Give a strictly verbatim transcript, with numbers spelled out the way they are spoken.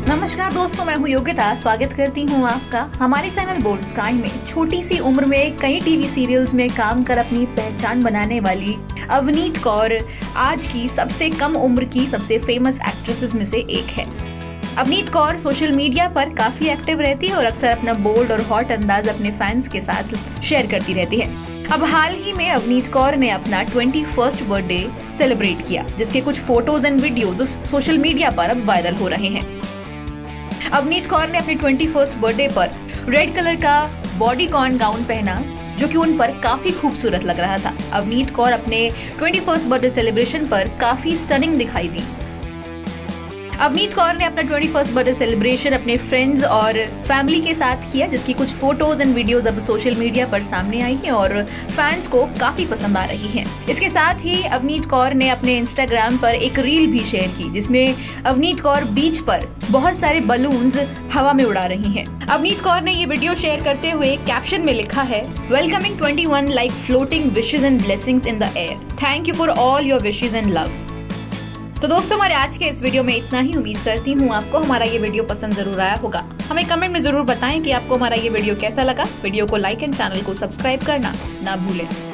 नमस्कार दोस्तों, मैं हूँ योग्यता। स्वागत करती हूँ आपका हमारे चैनल बोल्ड स्काई में। छोटी सी उम्र में कई टीवी सीरियल्स में काम कर अपनी पहचान बनाने वाली अवनीत कौर आज की सबसे कम उम्र की सबसे फेमस एक्ट्रेसेस में से एक है। अवनीत कौर सोशल मीडिया पर काफी एक्टिव रहती है और अक्सर अपना बोल्ड और हॉट अंदाज अपने फैंस के साथ शेयर करती रहती है। अब हाल ही में अवनीत कौर ने अपना इक्कीसवां बर्थडे सेलिब्रेट किया, जिसके कुछ photos and videos social media पर अब वायरल हो रहे हैं। अवनीत कौर ने अपने इक्कीसवें बर्थडे पर रेड कलर का बॉडीकॉन गाउन पहना, जो कि उन पर काफी खूबसूरत लग रहा था। अवनीत कौर अपने इक्कीसवें बर्थडे सेलिब्रेशन पर काफी स्टनिंग दिखाई दी। अवनीत कौर ने अपना इक्कीसवां बर्थडे सेलिब्रेशन अपने फ्रेंड्स और फैमिली के साथ किया, जिसकी कुछ फोटोज एंड वीडियोस अब सोशल मीडिया पर सामने आई हैं और फैंस को काफी पसंद आ रही हैं। इसके साथ ही अवनीत कौर ने अपने इंस्टाग्राम पर एक रील भी शेयर की, जिसमें अवनीत कौर बीच पर बहुत सारे बलून्स हवा में उड़ा रही हैं। अवनीत कौर ने ये वीडियो शेयर करते हुए कैप्शन में लिखा है, welcoming twenty one like floating wishes and blessings in the air. Thank you for all your wishes and love. तो दोस्तों, हमारे आज के इस वीडियो में इतना ही। उम्मीद करती हूँ आपको हमारा ये वीडियो पसंद जरूर आया होगा। हमें कमेंट में जरूर बताएं कि आपको हमारा ये वीडियो कैसा लगा। वीडियो को लाइक एंड चैनल को सब्सक्राइब करना ना भूलें।